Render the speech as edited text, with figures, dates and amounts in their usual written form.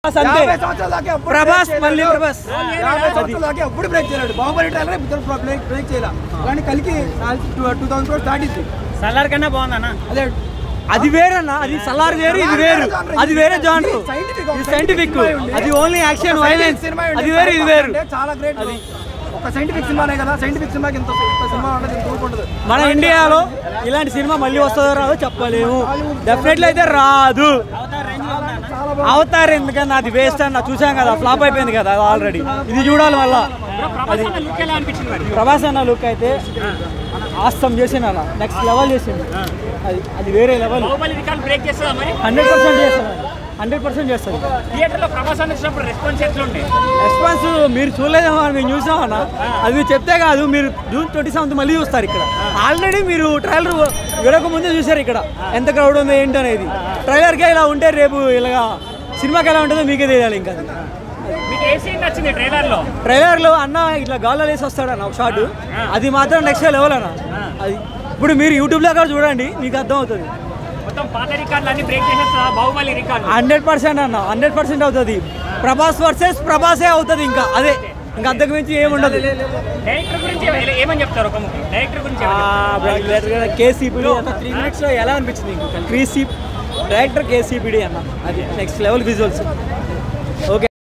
ప్రభాస్ మళ్ళీ ప్రభాస్ ఎప్పుడు బ్రేక్ చేయలేడు. బాహుబలి ట్రైలర్ బ్రేక్ చేయాలి కానీ కలికి 2000 crores దాటింది. సలార్ కన్నా బాగుందన్న. అదే అది వేరన్నా, అది సలార్ వేరు, ఇది వేరు, అది వేరే జానర్, సైంటిఫిక్, అది ఓన్లీ యాక్షన్ వైలెన్స్, అది వేరు, ఇది వేరు. చాలా గ్రేట్. అది ఒక సైంటిఫిక్ సినిమానే కదా, సైంటిఫిక్ సినిమాకి ఇంత సినిమా ఉంటుంది. మన ఇండియాలో ఇలాంటి సినిమా మళ్ళీ వస్తుందో రాదో చెప్పలేము. డెఫినెట్లీ అయితే రాదు. అవతార్ ఎందుకన్నా అది వేస్ట్ అన్న, చూసాం కదా, ఫ్లాప్ అయిపోయింది కదా ఆల్రెడీ. ఇది చూడాలి మళ్ళా. ప్రభాస్ అన్న లుక్ అయితే ఆస్తం చేసిన నెక్స్ట్ లెవెల్ చేసింది. అది వేరే లెవెల్. 100% చేస్తాను, 100% చేస్తాను. రెస్పాన్స్ మీరు చూడలేదేమో, మీరు చూసామన్నా. అది మీరు చెప్తే కాదు, మీరు June 27th మళ్ళీ చూస్తారు ఇక్కడ. ఆల్రెడీ మీరు ట్రైలర్ విడక ముందే చూసారు ఇక్కడ ఎంత క్రౌడ్ ఉందో ఏంటి అనేది. ట్రైలర్కే ఇలా ఉంటే రేపు ఇలాగా సినిమాకి ఎలా ఉంటుందో మీకే తెలియాలి. ఇంకా ట్రైలర్లో అన్న ఇట్లా గాల్లో వేసి వస్తాడన్న ఒక షాట్, అది మాత్రం నెక్స్ట్ లెవెల్ అన్న. అది ఇప్పుడు మీరు యూట్యూబ్లో కూడా చూడండి, మీకు అర్థం అవుతుంది. 100% అన్న, 100% అవుతుంది. ప్రభాస్ వర్సెస్ ప్రభాసే అవుతుంది. ఇంకా అదే, ఇంకా అంతకు మించి ఏముండదు. కేసీపీడి 3 minutes ఎలా అనిపించింది? డైరెక్టర్ కేసీపీడి అన్న, అది నెక్స్ట్ లెవెల్ విజువల్స్.